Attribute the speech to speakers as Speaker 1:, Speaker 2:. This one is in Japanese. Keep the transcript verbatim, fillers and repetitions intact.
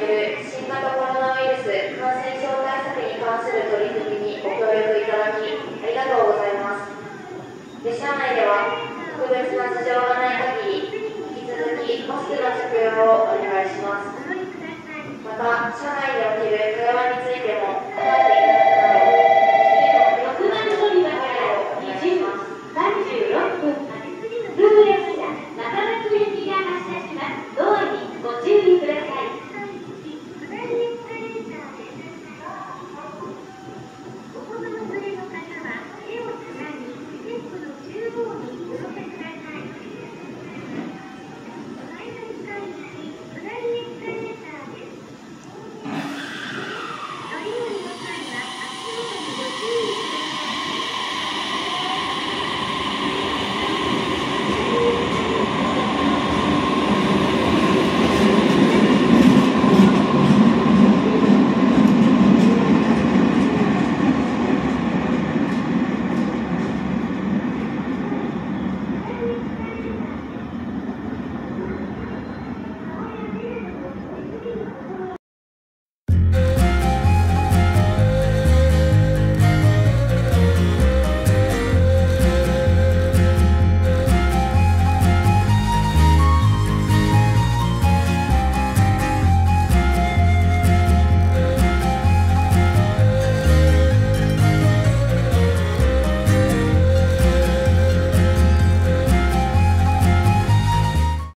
Speaker 1: ける新型コロナウイルス感染症対策に関する取り組みにご協力いただきありがとうございます。列車内では特別な事情がない限り引き続きマスクの着用をお願いします。また車内で起きる会話についても